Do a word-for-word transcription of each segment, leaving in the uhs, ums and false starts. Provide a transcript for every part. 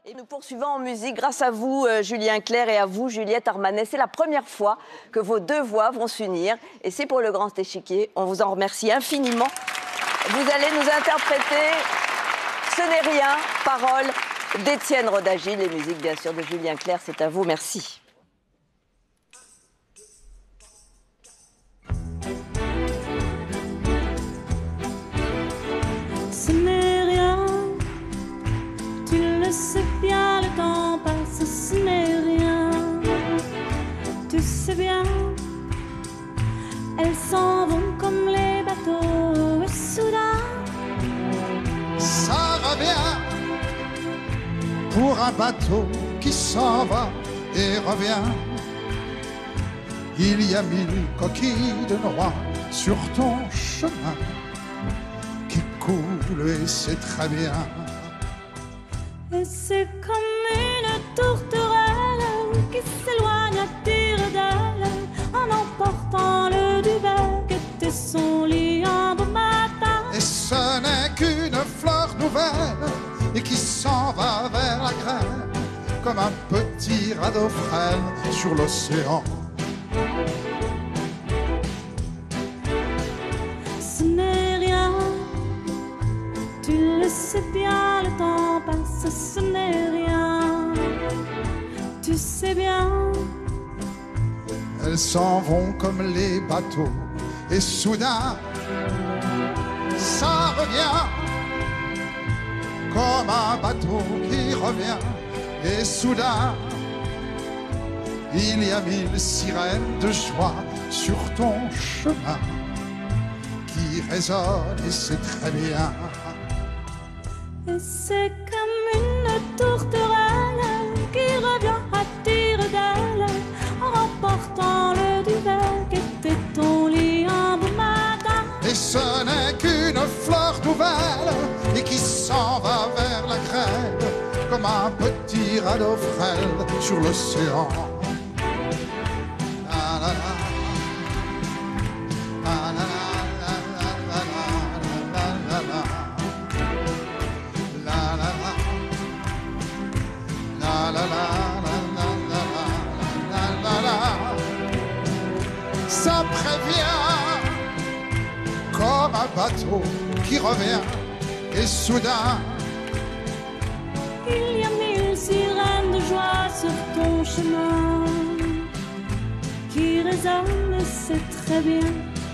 Et nous poursuivons en musique grâce à vous, euh, Julien Clerc, et à vous, Juliette Armanet. C'est la première fois que vos deux voix vont s'unir. Et c'est pour le grand échiquier. On vous en remercie infiniment. Vous allez nous interpréter Ce n'est rien, paroles d'Étienne Rodagil, et musique bien sûr de Julien Clerc. C'est à vous, merci. Ce n'est rien, tu le sais bien, le temps passe, ce n'est rien. Tu sais bien, elles s'en vont comme les bateaux, et soudain, ça revient pour un bateau qui s'en va et revient. Il y a mille coquilles de noix sur ton chemin qui coulent et c'est très bien. et c'est comme une tourterelle qui s'éloigne à tire-d'aile en emportant le duvet qui était son lit un beau matin. Et ce n'est qu'une fleur nouvelle et qui s'en va vers la grève comme un petit radeau frêle sur l'océan. Ce n'est rien, tu le sais bien, le temps passe, ce n'est rien. Tu sais bien, Elles s'en vont comme les bateaux et soudain ça revient comme un bateau qui revient. Et soudain il y a mille sirènes de joie sur ton chemin qui résonnent et c'est très bien. et c'est comme une tourterelle qui revient à tire-d'aile en emportant le duvet qui était ton lit un beau matin. Et ce n'est qu'une fleur nouvelle et qui s'en va vers la grève comme un petit radeau frêle sur l'océan. La, la, la. La, la, la, la, la, la, la, la. La, la, la. La, la, la, la, la, la, la, la, la. Ça prévient comme un bateau qui revient et soudain Il y a mille sirènes de joie sur ton chemin qui résonnent et c'est très bien.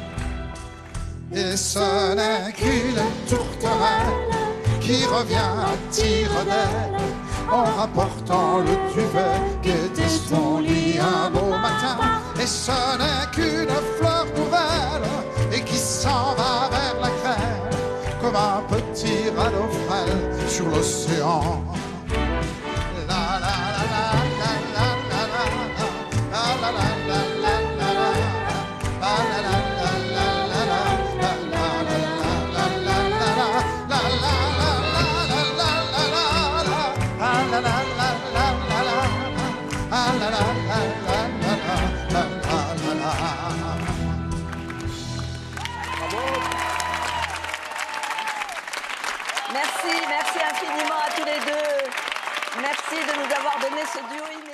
et ce n'est qu'une tourterelle qui revient à tire-d'aile en rapportant le duvet qui était son lit un beau matin. Et ce n'est qu'une fleur nouvelle et qui s'en va vers la grève comme un petit radeau frêle sur l'océan. La, la, la, la, la, la, la, la, la, la, la, la, la, la, la, Merci, merci infiniment à tous les deux. Merci de nous avoir donné ce duo.